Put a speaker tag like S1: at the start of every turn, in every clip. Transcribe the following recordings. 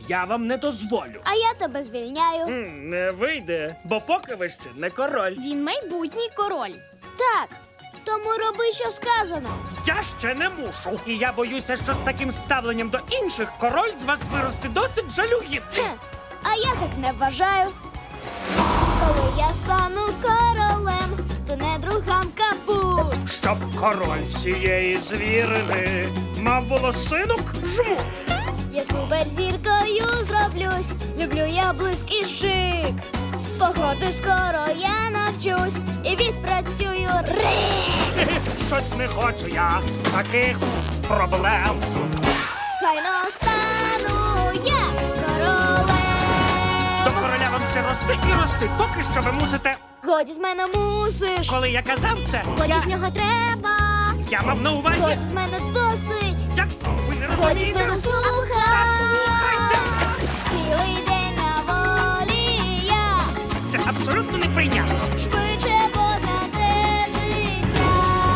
S1: я вам не дозволю.
S2: А я тебе звільняю.
S1: Не вийде, бо поки ви ще не король.
S2: Він майбутній король. Так, тому роби, що сказано.
S1: Я ще не мушу. І я боюся, що з таким ставленням до інших король з вас виросте досить жалюгідний.
S2: Хе, а я так не вважаю. Коли я стану королем, то не другам капут.
S1: Щоб король всієї звірини мав волосинок жмут.
S2: Я суперзіркою зроблюсь, люблю я блиск і шик. Походи скоро я навчусь і відпрацюю рик.
S1: Щось не хочу я таких проблем.
S2: Хай настану я королем.
S1: До короля вам ще рости і рости, поки що ви мусите.
S2: Годі з мене мусиш,
S1: Коли я казав це,
S2: годі з нього треба.
S1: я мав на увазі.
S2: Годі з мене досить,
S1: Як ви не
S2: годі з
S1: розумієте?
S2: мене слухай.
S1: Слухайте!
S2: Цілий день на волі я,
S1: Це абсолютно неприйнятно.
S2: швидше подати життя.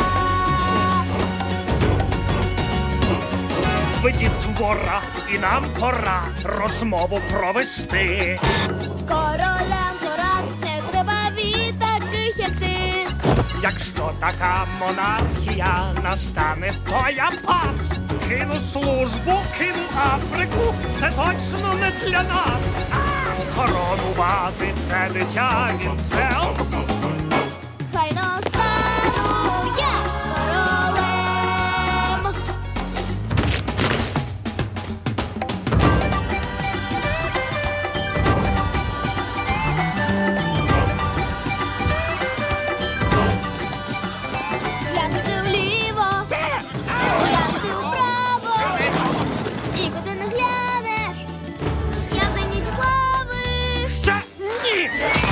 S1: Ви дітвора, і нам пора розмову провести.
S2: Королям порад не треба від таких, як ти.
S1: Якщо така монархія настане, то я пас. Кину службу, кину Африку, це точно не для нас. Коронувати це дитя вінцем.
S2: Хай настану я королем. Глянути вліво, глянути вправо. І куди не глянеш, я в зеніті слави.
S1: Ще ні!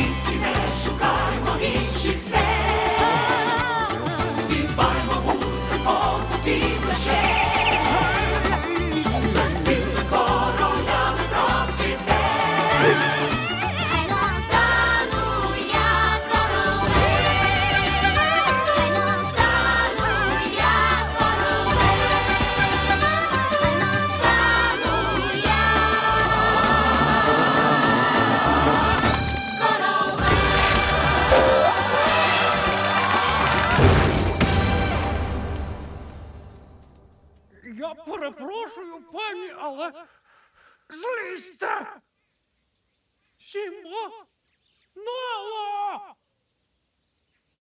S2: Хай настану я королем. Хай настану я королем. Хай настану я королем.
S1: Я перепрошую, пані, але злізьте! Сімо! Нало!